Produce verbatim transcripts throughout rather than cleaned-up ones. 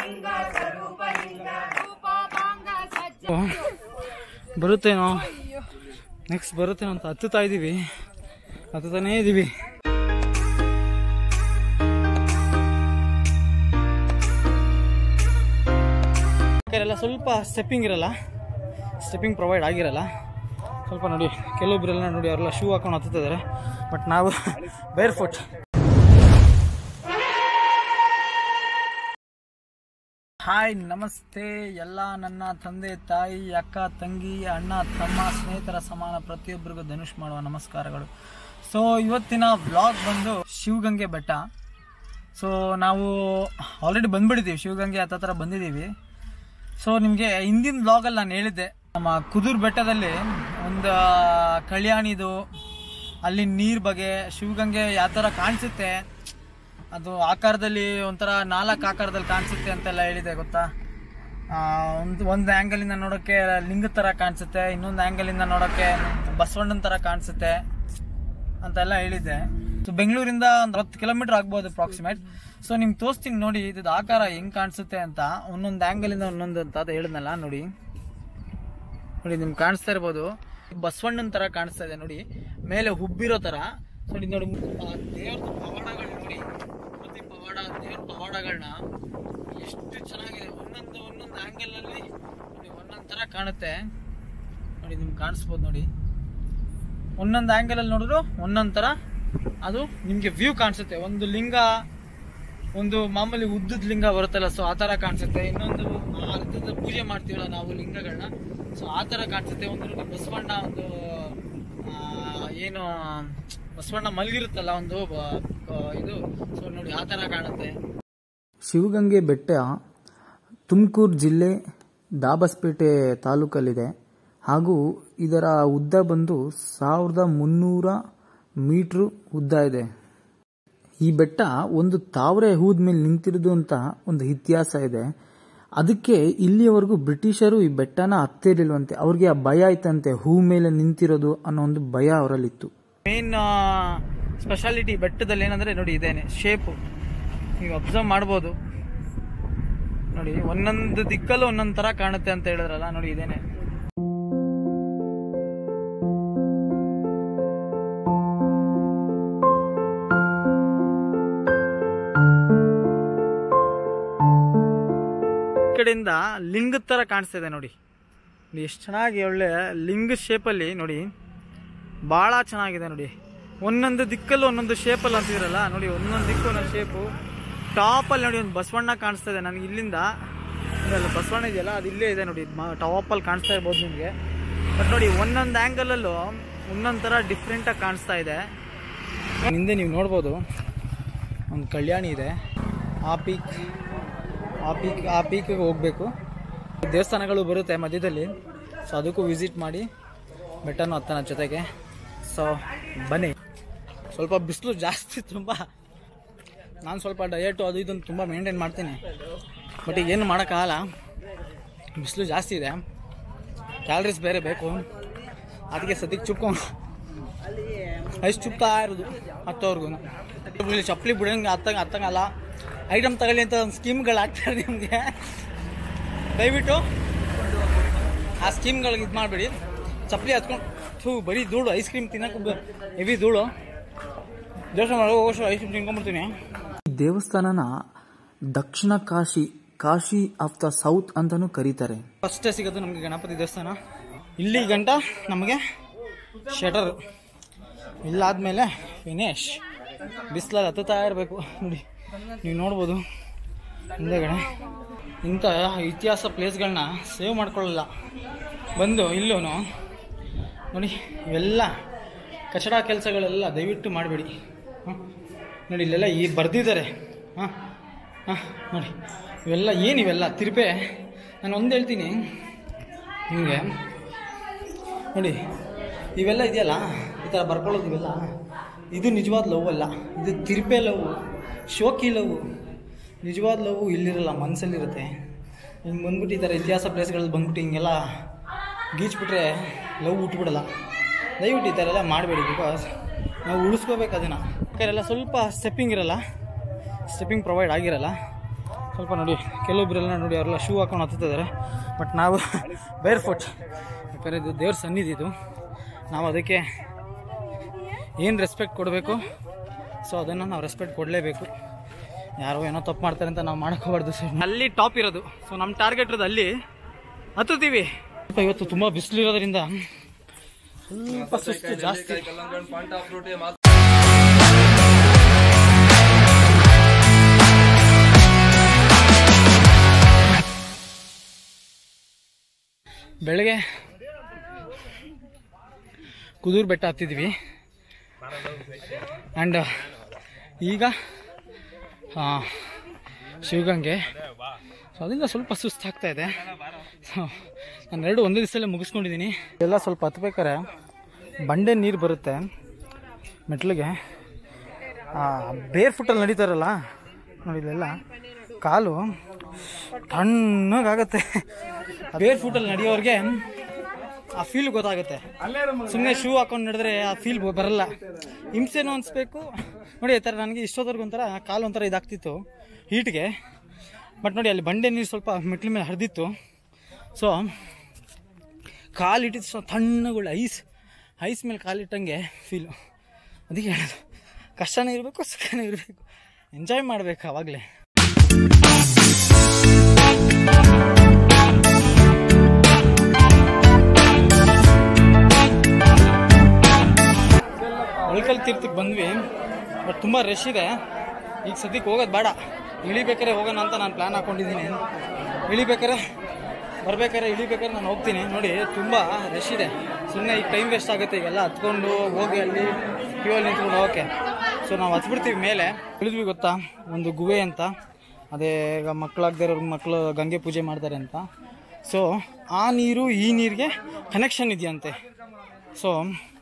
ಬರುತ್ತೇನೋ next ಬರುತ್ತೇನೋ ಅಂತ ಹತ್ತುತ್ತಾ ಇದ್ದೀವಿ ಹತ್ತುತ್ತಾನೇ ಇದ್ದೀವಿ. ಎಲ್ಲ ಸ್ವಲ್ಪ ಸ್ಟೆಪ್ಪಿಂಗ್ ಇರಲ್ಲ, ಸ್ಟೆಪ್ಪಿಂಗ್ ಪ್ರೊವೈಡ್ ಆಗಿರಲ್ಲ ಸ್ವಲ್ಪ. ನೋಡಿ ಕೆಲವೊಬ್ಬರೆಲ್ಲ ನೋಡಿ ಅವರೆಲ್ಲ ಶೂ ಹಾಕೊಂಡು ಹತ್ತುತ್ತಿದ್ದಾರೆ, ಬಟ್ ನಾವು ಬೇರ್ ಫುಟ್. ಹಾಯ್ ನಮಸ್ತೆ ಎಲ್ಲ ನನ್ನ ತಂದೆ ತಾಯಿ ಅಕ್ಕ ತಂಗಿ ಅಣ್ಣ ತಮ್ಮ ಸ್ನೇಹಿತರ ಸಮಾನ ಪ್ರತಿಯೊಬ್ಬರಿಗೂ ಧನುಷ್ ಮಾಡುವ ನಮಸ್ಕಾರಗಳು. ಸೊ ಇವತ್ತಿನ ವ್ಲಾಗ್ ಬಂದು ಶಿವಗಂಗೆ ಬೆಟ್ಟ. ಸೊ ನಾವು ಆಲ್ರೆಡಿ ಬಂದ್ಬಿಟ್ಟಿದ್ದೀವಿ, ಶಿವಗಂಗೆ ಹತ್ತತ್ರ ಬಂದಿದ್ದೀವಿ. ಸೊ ನಿಮಗೆ ಹಿಂದಿನ ವ್ಲಾಗಲ್ಲಿ ನಾನು ಹೇಳಿದ್ದೆ, ನಮ್ಮ ಕುದೂರು ಬೆಟ್ಟದಲ್ಲಿ ಒಂದು ಕಲ್ಯಾಣಿದು ಅಲ್ಲಿ ನೀರು ಬಗ್ಗೆ ಶಿವಗಂಗೆ ಯಾವ ಥರ ಕಾಣಿಸುತ್ತೆ, ಅದು ಆಕಾರದಲ್ಲಿ ಒಂಥರ ನಾಲ್ಕು ಆಕಾರದಲ್ಲಿ ಕಾಣಿಸುತ್ತೆ ಅಂತೆಲ್ಲ ಹೇಳಿದೆ ಗೊತ್ತಾ. ಒಂದು ಒಂದು ಆ್ಯಂಗಲಿಂದ ನೋಡೋಕ್ಕೆ ಲಿಂಗದ ಥರ ಕಾಣಿಸುತ್ತೆ, ಇನ್ನೊಂದು ಆ್ಯಂಗಲಿಂದ ನೋಡೋಕ್ಕೆ ಬಸವಣ್ಣನ ಥರ ಕಾಣಿಸುತ್ತೆ ಅಂತೆಲ್ಲ ಹೇಳಿದ್ದೆ. ಸೊ ಬೆಂಗಳೂರಿಂದ ಒಂದು ಹತ್ತು ಕಿಲೋಮೀಟರ್ ಆಗ್ಬೋದು ಅಪ್ರಾಕ್ಸಿಮೇಟ್. ಸೊ ನಿಮ್ಗೆ ತೋರಿಸ್ತೀನಿ ನೋಡಿ ಇದು ಆಕಾರ ಹೆಂಗೆ ಕಾಣಿಸುತ್ತೆ ಅಂತ, ಒಂದೊಂದು ಆ್ಯಂಗಲಿಂದ ಒಂದೊಂದು ಅಂತ ಅದು ಹೇಳಿದ್ನಲ್ಲ. ನೋಡಿ ನೋಡಿ ನಿಮ್ಗೆ ಕಾಣಿಸ್ತಾ ಇರ್ಬೋದು, ಬಸವಣ್ಣನ ಥರ ಕಾಣಿಸ್ತಾ ಇದೆ ನೋಡಿ, ಮೇಲೆ ಹುಬ್ಬಿರೋ ಥರ. ನೋಡಿ ನೋಡಿ ದೇವ್ರದ್ದು ಪವಾಡಗಳು ನೋಡಿ, ಪ್ರತಿ ಪವಾಡ ದೇವ್ರ ಪವಾಡಗಳನ್ನ ಎಷ್ಟು ಚೆನ್ನಾಗಿದೆ, ಒಂದೊಂದು ಒಂದೊಂದು ಆ್ಯಂಗಲಲ್ಲಿ ನೋಡಿ ಒಂದೊಂದು ಥರ ಕಾಣುತ್ತೆ. ನೋಡಿ ನಿಮ್ಗೆ ಕಾಣಿಸ್ಬೋದು ನೋಡಿ, ಒಂದೊಂದು ಆ್ಯಂಗಲಲ್ಲಿ ನೋಡಿದ್ರು ಒಂದೊಂದು ಥರ ಅದು ನಿಮಗೆ ವ್ಯೂ ಕಾಣಿಸುತ್ತೆ. ಒಂದು ಲಿಂಗ, ಒಂದು ಮಾಮೂಲಿ ಉದ್ದದ ಲಿಂಗ ಬರುತ್ತಲ್ಲ, ಸೊ ಆ ಥರ ಕಾಣಿಸುತ್ತೆ. ಇನ್ನೊಂದು ಅರ್ಧದ ಪೂಜೆ ಮಾಡ್ತೀವಲ್ಲ ನಾವು ಲಿಂಗಗಳನ್ನ, ಸೊ ಆ ಥರ ಕಾಣಿಸುತ್ತೆ. ಒಂದು ನೋಡಿ ಬಸವಣ್ಣ, ಒಂದು ಏನು ಬಸವಣ್ಣ ಮಲಗಿರುತ್ತಲ್ಲ ಒಂದು ಇದು, ಸೊ ನೋಡಿ ಆ ಥರ ಕಾಣುತ್ತೆ. ಶಿವಗಂಗೆ ಬೆಟ್ಟ ತುಮಕೂರು ಜಿಲ್ಲೆ ದಾಬಸ್ಪೇಟೆ ತಾಲೂಕಲ್ಲಿದೆ ಹಾಗೂ ಇದರ ಉದ್ದ ಬಂದು ಸಾವಿರದ ಮುನ್ನೂರ ಮೀಟ್ರು ಉದ್ದ ಇದೆ. ಈ ಬೆಟ್ಟ ಒಂದು ತಾವರೆ ಹೂದ ಮೇಲೆ ನಿಂತಿರೋದು ಅಂತ ಒಂದು ಇತಿಹಾಸ ಇದೆ. ಅದಕ್ಕೆ ಇಲ್ಲಿಯವರೆಗೂ ಬ್ರಿಟಿಷರು ಈ ಬೆಟ್ಟನ ಹತ್ತಿರಲಿಲ್ವಂತೆ, ಅವ್ರಿಗೆ ಆ ಭಯ ಆಯ್ತಂತೆ, ಹೂ ಮೇಲೆ ನಿಂತಿರೋದು ಅನ್ನೋ ಒಂದು ಭಯ ಅವರಲ್ಲಿತ್ತು. ಮೇನ್ ಸ್ಪೆಷಾಲಿಟಿ ಬೆಟ್ಟದಲ್ಲಿ ಏನಂದ್ರೆ ನೋಡಿ ಇದೇನೆ ಶೇಪು, ನೀವು ಅಬ್ಸರ್ವ್ ಮಾಡ್ಬೋದು ನೋಡಿ, ಒಂದೊಂದು ದಿಕ್ಕಲ್ಲೂ ಒಂದೊಂದು ತರ ಕಾಣುತ್ತೆ ಅಂತ ಹೇಳಿದ್ರಲ್ಲ, ನೋಡಿ ಇದೇನೆ. ಕಡೆಯಿಂದ ಲಿಂಗದ ತರ ಕಾಣಿಸ್ತಾ ಇದೆ ನೋಡಿ, ಎಷ್ಟು ಚೆನ್ನಾಗಿ ಒಳ್ಳೆ ಲಿಂಗ ಶೇಪಲ್ಲಿ ನೋಡಿ, ಭಾಳ ಚೆನ್ನಾಗಿದೆ ನೋಡಿ. ಒಂದೊಂದು ದಿಕ್ಕಲ್ಲೂ ಒಂದೊಂದು ಶೇಪಲ್ಲಿ ಅಂತಿದ್ರಲ್ಲ ನೋಡಿ, ಒಂದೊಂದು ದಿಕ್ಕು ಒಂದೊಂದು ಶೇಪು. ಟಾಪಲ್ಲಿ ನೋಡಿ ಒಂದು ಬಸವಣ್ಣ ಕಾಣಿಸ್ತಾ ಇದೆ ನನಗೆ ಇಲ್ಲಿಂದ, ಬಸವಣ್ಣ ಇದೆಯಲ್ಲ ಅದು ಇಲ್ಲೇ ಇದೆ ನೋಡಿ, ಟಾಪಲ್ಲಿ ಕಾಣಿಸ್ತಾ ಇರ್ಬೋದು ನಿಮಗೆ. ಬಟ್ ನೋಡಿ ಒಂದೊಂದು ಆ್ಯಂಗಲಲ್ಲೂ ಒಂದೊಂದು ಥರ ಡಿಫ್ರೆಂಟಾಗಿ ಕಾಣಿಸ್ತಾ ಇದೆ. ಹಿಂದೆ ನೀವು ನೋಡ್ಬೋದು ಒಂದು ಕಲ್ಯಾಣಿ ಇದೆ, ಆ ಪೀಕ್ ಆ ಪೀಕ್ ಆ ಪೀಕಿಗೆ ಹೋಗಬೇಕು. ದೇವಸ್ಥಾನಗಳು ಬರುತ್ತೆ ಮಧ್ಯದಲ್ಲಿ, ಸೊ ಅದಕ್ಕೂ ವಿಸಿಟ್ ಮಾಡಿ ಬೆಟ್ಟನೂ ಹತ್ತನ ಜೊತೆಗೆ. ಸೊ ಬನ್ನಿ. ಸ್ವಲ್ಪ ಬಿಸಿಲು ಜಾಸ್ತಿ ತುಂಬ, ನಾನು ಸ್ವಲ್ಪ ಡಯಟು ಅದು ಇದನ್ನು ತುಂಬ ಮೇಂಟೈನ್ ಮಾಡ್ತೀನಿ, ಬಟ್ ಈಗ ಏನು ಮಾಡೋಕ್ಕಾಗಲ್ಲ, ಬಿಸಿಲು ಜಾಸ್ತಿ ಇದೆ, ಕ್ಯಾಲರೀಸ್ ಬೇರೆ ಬೇಕು, ಅದಕ್ಕೆ ಸದ್ಯಕ್ಕೆ ಚುಪ್ಕೊಂಡು ಅಷ್ಟು ಚುಪ್ತಾ ಇರೋದು ಹತ್ತೋರ್ಗು. ಚಪ್ಪಲಿ ಬಿಡಂಗೆ ಹತ್ತಂಗೆ ಹತ್ತಂಗಲ್ಲ, ಐಟಮ್ ತಗೊಳ್ಳಿ ಅಂತ ಒಂದು ಸ್ಕೀಮ್ಗಳು ಆಗ್ತಾರೆ ನಿಮಗೆ. ದಯವಿಟ್ಟು ಆ ಸ್ಕೀಮ್ಗಳಿಗೆ ಇದು ಮಾಡಿಬಿಡಿ. ಚಪ್ಪಲಿ ಹತ್ಕೊಂಡು ಥೂ ಬರೀ ಧೂಳು, ಐಸ್ ಕ್ರೀಮ್ ತಿನ್ನಕ್ಕೆ ಹೆವಿ ಧೂಳು. ದೇವಸ್ಥಾನ ಹೋಗೋಷ್ಟು ಐಸ್ ಕ್ರೀಮ್ ತಿನ್ಕೊಂಡ್ಬಿಡ್ತೀನಿ. ಈ ದೇವಸ್ಥಾನನ Dakshina Kashi, Kashi of the south ಅಂತಾನೂ ಕರೀತಾರೆ. ಫಸ್ಟೇ ಸಿಗೋದು ನಮಗೆ ಗಣಪತಿ ದೇವಸ್ಥಾನ. ಇಲ್ಲಿ ಗಂಟ ನಮಗೆ ಶಟರ್, ಇಲ್ಲಾದ್ಮೇಲೆ ಫಿನಿಶ್. ಬಿಸಿಲಲ್ಲಿ ಹತ್ತುತ್ತಾ ಇರಬೇಕು ನೋಡಿ, ನೀವು ನೋಡ್ಬೋದು ಹಿಂದೆಗಡೆ. ಇಂಥ ಇತಿಹಾಸ ಪ್ಲೇಸ್ಗಳನ್ನ ಸೇವ್ ಮಾಡ್ಕೊಳ್ಳಲ್ಲ ಬಂದು ಇಲ್ಲೂ ನೋಡಿ. ಇವೆಲ್ಲ ಕಚಡ ಕೆಲಸಗಳೆಲ್ಲ ದಯವಿಟ್ಟು ಮಾಡಬೇಡಿ. ಹಾಂ ನೋಡಿ ಇಲ್ಲೆಲ್ಲ ಈ ಬರೆದಿದ್ದಾರೆ. ಹಾಂ ಹಾಂ ನೋಡಿ ಇವೆಲ್ಲ ಏನಿವೆಲ್ಲ ತಿರುಪೆ. ನಾನು ಒಂದು ಹೇಳ್ತೀನಿ ನಿಮಗೆ ನೋಡಿ, ಇವೆಲ್ಲ ಇದೆಯಲ್ಲ ಈ ಥರ ಬರ್ಕೊಳ್ಳೋದು, ಇವೆಲ್ಲ ಇದು ನಿಜವಾದ ಲವ್ ಅಲ್ಲ, ಇದು ತಿರುಪೆ ಲವ್, ಶೋಕಿ ಲವ್. ನಿಜವಾದ ಲವ್ ಇಲ್ಲಿರಲ್ಲ, ಮನಸ್ಸಲ್ಲಿರುತ್ತೆ. ಹಿಂಗೆ ಬಂದ್ಬಿಟ್ಟು ಈ ಥರ ಇತಿಹಾಸ ಪ್ಲೇಸ್ಗಳಲ್ಲಿ ಬಂದ್ಬಿಟ್ಟು ಹಿಂಗೆಲ್ಲ ಗೀಚ್ಬಿಟ್ರೆ ಲವ್ ಹುಟ್ಬಿಡಲ್ಲ. ದಯವಿಟ್ಟು ಈ ಥರ ಎಲ್ಲ ಮಾಡಬೇಡಿ, ಬಿಕಾಸ್ ನಾವು ಉಳಿಸ್ಕೋಬೇಕು ಅದನ್ನು. ಯಾಕೆಲ್ಲ ಸ್ವಲ್ಪ ಸ್ಟೆಪ್ಪಿಂಗ್ ಇರಲ್ಲ, ಸ್ಟೆಪ್ಪಿಂಗ್ ಪ್ರೊವೈಡ್ ಆಗಿರಲ್ಲ. ಸ್ವಲ್ಪ ನೋಡಿ ಕೆಲವೊಬ್ಬರೆಲ್ಲ ನೋಡಿ ಅವರೆಲ್ಲ ಶೂ ಹಾಕೊಂಡು ಹತ್ತುತ್ತಿದ್ದಾರೆ. ಬಟ್ ನಾವು ಬೇರ್ ಫುಟ್, ಯಾಕಂದರೆ ಇದು ದೇವ್ರ ಸನ್ನಿಧಿ, ಇದು ನಾವು ಅದಕ್ಕೆ ಏನು ರೆಸ್ಪೆಕ್ಟ್ ಕೊಡಬೇಕು ಸೊ ಅದನ್ನು ನಾವು ರೆಸ್ಪೆಕ್ಟ್ ಕೊಡಲೇಬೇಕು. ಯಾರೋ ಏನೋ ತಪ್ಪು ಮಾಡ್ತಾರೆ ಅಂತ ನಾವು ಮಾಡೋಕ್ಕೋಗ್ಬಾರ್ದು. ಸೊ ಅಲ್ಲಿ ಟಾಪ್ ಇರೋದು, ಸೊ ನಮ್ಮ ಟಾರ್ಗೆಟ್ ಇರೋದು ಅಲ್ಲಿ ಹತ್ತುತ್ತೀವಿ. ಇವತ್ತು ತುಂಬ ಬಿಸಿಲಿರೋದ್ರಿಂದ ಸ್ವಲ್ಪ ಸುಸ್ತು ಜಾಸ್ತಿ. ಬೆಳಗ್ಗೆ ಕುದೂರು ಬೆಟ್ಟ ಹತ್ತಿದ್ವಿ ಆ್ಯಂಡ್ ಈಗ ಶಿವಗಂಗೆ. ಸೊ ಅದರಿಂದ ಸ್ವಲ್ಪ ಸುಸ್ತಾಗ್ತಾ ಇದೆ. ಸೊ ನಾನು ಎರಡು ಒಂದೇ ದಿವಸದಲ್ಲೇ ಮುಗಿಸ್ಕೊಂಡಿದ್ದೀನಿ. ಎಲ್ಲ ಸ್ವಲ್ಪ ಹತ್ಬೇಕಾರೆ ಬಂಡೆ ನೀರು ಬರುತ್ತೆ ಮೆಟ್ಲಿಗೆ, ಬೇರ್ ಫುಟ್ಟಲ್ಲಿ ನಡೀತಾರಲ್ಲ ನೋಡಿ, ಇಲ್ಲೆಲ್ಲ ಕಾಲು ತಣ್ಣಗಾಗತ್ತೆ. ಬೇರ್ ಫುಟ್ಟಲ್ಲಿ ನಡೆಯೋರಿಗೆ ಆ ಫೀಲ್ ಗೊತ್ತಾಗುತ್ತೆ. ಸುಮ್ಮನೆ ಶೂ ಹಾಕೊಂಡು ನಡೆದ್ರೆ ಆ ಫೀಲ್ ಬರಲ್ಲ, ಹಿಂಸೆನೂ ಅನಿಸ್ಬೇಕು. ನೋಡಿ ಈ ಥರ ನನಗೆ ಇಷ್ಟೋದ್ರಿಗೆ ಒಂಥರ ಕಾಲು ಒಂಥರ ಇದಾಗ್ತಿತ್ತು ಹೀಟ್ಗೆ. ಬಟ್ ನೋಡಿ ಅಲ್ಲಿ ಬಂಡೆ ನೀರು ಸ್ವಲ್ಪ ಮೆಟ್ಲ ಮೇಲೆ ಹರಿದಿತ್ತು. ಸೊ ಕಾಲಿಟ್ಟಿದ್ದು ತಣ್ಣಗಳು, ಐಸ್ ಐಸ್ ಮೇಲೆ ಕಾಲಿಟ್ಟಂಗೆ ಫೀಲು. ಅದಕ್ಕೆ ಹೇಳೋದು ಕಷ್ಟನೇ ಇರಬೇಕು ಸುಖನೇ ಇರಬೇಕು, ಎಂಜಾಯ್ ಮಾಡಬೇಕು ಆವಾಗಲೇ. ಒಳಕಲ್ ತೀರ್ಥಕ್ಕೆ ಬಂದ್ವಿ, ಬಟ್ ತುಂಬ ರಶ್ ಇದೆ. ಈಗ ಸದ್ಯಕ್ಕೆ ಹೋಗೋದು ಬೇಡ, ಇಳಿಬೇಕಾರೆ ಹೋಗೋಣ ಅಂತ ನಾನು ಪ್ಲ್ಯಾನ್ ಹಾಕ್ಕೊಂಡಿದ್ದೀನಿ. ಇಳಿಬೇಕಾರೆ ಬರ್ಬೇಕಾರೆ ಇಳಿಬೇಕಾದ್ರೆ ನಾನು ಹೋಗ್ತೀನಿ. ನೋಡಿ ತುಂಬ ರಶ್ ಇದೆ, ಸುಮ್ಮನೆ ಈಗ ಟೈಮ್ ವೇಸ್ಟ್ ಆಗುತ್ತೆ. ಈಗೆಲ್ಲ ಹತ್ಕೊಂಡು ಹೋಗಿ ಅಲ್ಲಿ ಕ್ಯೂ ಅಲ್ಲಿ ನಿಂತ್ಕೊಂಡು ಹೋಗೋಕ್ಕೆ. ಸೊ ನಾವು ಹತ್ಬಿಡ್ತೀವಿ ಮೇಲೆ. ಇಳಿದ್ವಿ ಗೊತ್ತಾ, ಒಂದು ಗುಹೆ ಅಂತ, ಅದೇ ಈಗ ಮಕ್ಕಳಾಗದೇ ಇರೋರ್ಗೆ ಮಕ್ಕಳು ಗಂಗೆ ಪೂಜೆ ಮಾಡ್ತಾರೆ ಅಂತ. ಸೊ ಆ ನೀರು ಈ ನೀರಿಗೆ ಕನೆಕ್ಷನ್ ಇದೆಯಂತೆ. ಸೊ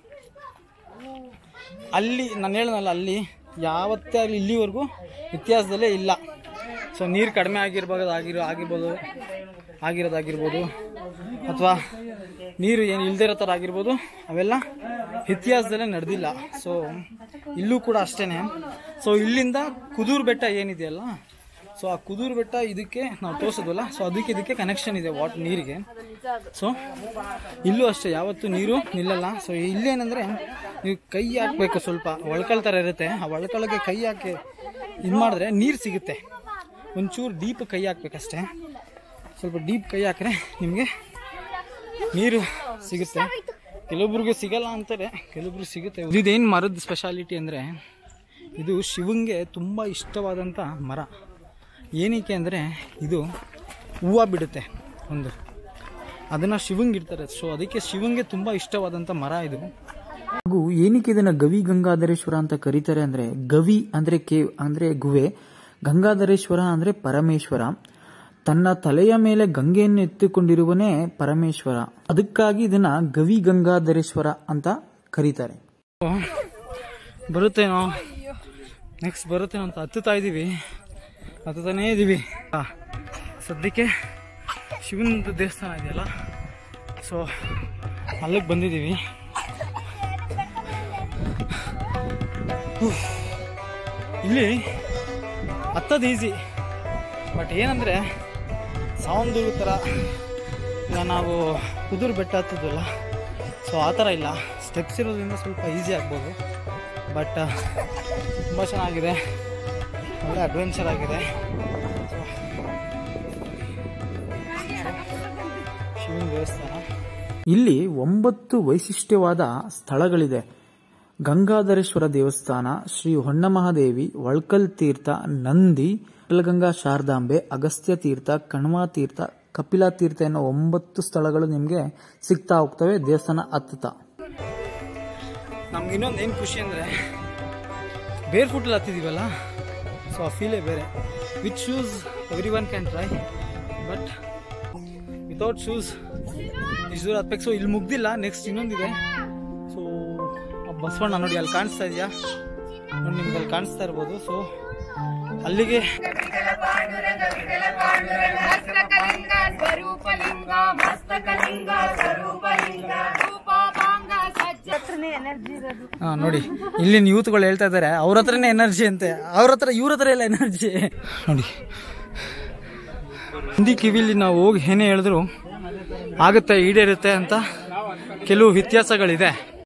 ಅಲ್ಲಿ ನಾನು ಹೇಳಿದ್ನಲ್ಲ, ಅಲ್ಲಿ ಯಾವತ್ತೇ ಆಗಲಿ ಇಲ್ಲಿವರೆಗೂ ಇತಿಹಾಸದಲ್ಲೇ ಇಲ್ಲ. ಸೊ ನೀರು ಕಡಿಮೆ ಆಗಿರ್ಬೋದು ಆಗಿರೋ ಆಗಿರ್ಬೋದು ಆಗಿರೋದಾಗಿರ್ಬೋದು ಅಥವಾ ನೀರು ಏನು ಇಲ್ಲದೇ ಇರೋ ಥರ ಆಗಿರ್ಬೋದು, ಅವೆಲ್ಲ ಇತಿಹಾಸದಲ್ಲೇ ನಡೆದಿಲ್ಲ. ಸೊ ಇಲ್ಲೂ ಕೂಡ ಅಷ್ಟೇ. ಸೊ ಇಲ್ಲಿಂದ ಕುದೂರು ಬೆಟ್ಟ ಏನಿದೆಯಲ್ಲ, ಸೊ ಆ ಕುದೂರು ಬೆಟ್ಟ ಇದಕ್ಕೆ ನಾವು ತೋರಿಸೋದಲ್ಲ, ಸೊ ಅದಕ್ಕೆ ಇದಕ್ಕೆ ಕನೆಕ್ಷನ್ ಇದೆ ವಾಟ್ ನೀರಿಗೆ. ಸೊ ಇಲ್ಲೂ ಅಷ್ಟೇ, ಯಾವತ್ತೂ ನೀರು ನಿಲ್ಲಲ್ಲ. ಸೊ ಇಲ್ಲೇನಂದರೆ ನೀವು ಕೈ ಹಾಕಬೇಕು, ಸ್ವಲ್ಪ ಒಳ್ಕಲ್ ಥರ ಇರುತ್ತೆ, ಆ ಒಳ್ಕಳಕ್ಕೆ ಕೈ ಹಾಕಿ ಇದು ಮಾಡಿದ್ರೆ ನೀರು ಸಿಗುತ್ತೆ. ಒಂಚೂರು ಡೀಪ್ ಕೈ ಹಾಕ್ಬೇಕಷ್ಟೇ, ಸ್ವಲ್ಪ ಡೀಪ್ ಕೈ ಹಾಕಿದ್ರೆ ನಿಮಗೆ ನೀರು ಸಿಗುತ್ತೆ. ಕೆಲವೊಬ್ರಿಗೆ ಸಿಗಲ್ಲ ಅಂತಾರೆ, ಕೆಲವೊಬ್ರು ಸಿಗುತ್ತೆ. ಇದೇನು ಮರದ ಸ್ಪೆಷಾಲಿಟಿ ಅಂದರೆ, ಇದು ಶಿವಂಗೆ ತುಂಬ ಇಷ್ಟವಾದಂಥ ಮರ. ಏನಕ್ಕೆ ಅಂದರೆ ಇದು ಹೂವು ಬಿಡುತ್ತೆ ಒಂದು, ಅದನ್ನು ಶಿವಂಗೆ ಇಡ್ತಾರೆ. ಸೊ ಅದಕ್ಕೆ ಶಿವಂಗೆ ತುಂಬ ಇಷ್ಟವಾದಂಥ ಮರ ಇದು. ಹಾಗೂ ಏನಕ್ಕೆ ಇದನ್ನು ಗವಿ ಗಂಗಾಧರೇಶ್ವರ ಅಂತ ಕರೀತಾರೆ ಅಂದರೆ, ಗವಿ ಅಂದರೆ ಕೇವ್ ಅಂದರೆ ಗುಹೆ, ಗಂಗಾಧರೇಶ್ವರ ಅಂದರೆ ಪರಮೇಶ್ವರ. ತನ್ನ ತಲೆಯ ಮೇಲೆ ಗಂಗೆಯನ್ನು ಎತ್ತಿಕೊಂಡಿರುವನೇ ಪರಮೇಶ್ವರ. ಅದಕ್ಕಾಗಿ ಇದನ್ನ ಗವಿ ಗಂಗಾಧರೇಶ್ವರ ಅಂತ ಕರೀತಾರೆ. ಬರುತ್ತೇನೋ ನೆಕ್ಸ್ಟ್ ಬರುತ್ತೇನೋ ಅಂತ ಹತ್ತುತ್ತಾ ಇದ್ದೀವಿ, ಹತ್ತುತ್ತಾನೇ ಇದ್ದೀವಿ. ಸದ್ಯಕ್ಕೆ ಶಿವನ ದೇವಸ್ಥಾನ ಇದೆಯಲ್ಲ, ಸೊ ಅಲ್ಲಿಗೆ ಬಂದಿದ್ದೀವಿ. ಇಲ್ಲಿ ಹತ್ತೋದು ಈಸಿ, ಬಟ್ ಏನಂದರೆ ಸಾವಂದು ಥರ ಈಗ ನಾವು ಕುದೂರು ಬೆಟ್ಟ ಹತ್ತದಲ್ಲ, ಸೊ ಆ ಥರ ಇಲ್ಲ. ಸ್ಟೆಪ್ಸ್ ಇರೋದ್ರಿಂದ ಸ್ವಲ್ಪ ಈಸಿ ಆಗ್ಬೋದು, ಬಟ್ ತುಂಬ ಚೆನ್ನಾಗಿದೆ, ಒಳ್ಳೆ ಅಡ್ವೆಂಚರ್ ಆಗಿದೆ. ಶಿವನ ದೇವಸ್ಥಾನ. ಇಲ್ಲಿ ಒಂಬತ್ತು ವೈಶಿಷ್ಟ್ಯವಾದ ಸ್ಥಳಗಳಿದೆ. ಗಂಗಾಧರೇಶ್ವರ ದೇವಸ್ಥಾನ, ಶ್ರೀ ಹೊನ್ನಮಹಾದೇವಿ, ಒಳ್ಕಲ್ ತೀರ್ಥ, ನಂದಿ, ಗಂಗಾ ಶಾರದಾಂಬೆ, ಅಗಸ್ತ್ಯ ತೀರ್ಥ, ಕಣ್ವ ತೀರ್ಥ, ಕಪಿಲ ತೀರ್ಥ ಅನ್ನೋ ಒಂಬತ್ತು ಸ್ಥಳಗಳು ನಿಮಗೆ ಸಿಗ್ತಾ ಹೋಗ್ತವೆ ದೇವಸ್ಥಾನ ಹತ್ತುತ್ತಾ. ನಮ್ಗೆ ಇನ್ನೊಂದು ಏನು ಖುಷಿ ಅಂದರೆ, ಬೇರ್ ಫುಟಲ್ಲಿ ಹತ್ತಿದ್ದೀವಲ್ಲ, ಸೊ ಆ ಫೀಲೇ ಬೇರೆ. With shoes every one can try, but without shoes ಇಷ್ಟು ದೂರ ಹತ್ಬೇಕು. ಸೊ ಇಲ್ಲಿ ಮುಗ್ದಿಲ್ಲ, ನೆಕ್ಸ್ಟ್ ಇನ್ನೊಂದಿದೆ. ಸೊ ಬಸವಣ್ಣ ನೋಡಿ ಅಲ್ಲಿ ಕಾಣಿಸ್ತಾ ಇದೆಯಾ, ನೋಡಿ ನಿಮ್ಗೆ ಅಲ್ಲಿ ಕಾಣಿಸ್ತಾ ಇರ್ಬೋದು. ಸೊ ಅಲ್ಲಿಗೆ ಹಾ ನೋಡಿ, ಇಲ್ಲಿನ ಯೂತ್ಗಳು ಹೇಳ್ತಾ ಇದ್ದಾರೆ ಅವ್ರ ಹತ್ರನೇ ಎನರ್ಜಿ ಅಂತೆ. ಅವ್ರ ಹತ್ರ ಇವ್ರ ಹತ್ರ ಎಲ್ಲ ಎನರ್ಜಿ ನೋಡಿ. ಹಿಂದಿ ಕಿವಿಲಿ ನಾವು ಹೋಗಿ ಏನೇ ಹೇಳಿದ್ರು ಆಗುತ್ತೆ, ಈಡೇರುತ್ತೆ ಅಂತ ಕೆಲವು ವ್ಯತ್ಯಾಸಗಳಿದೆ.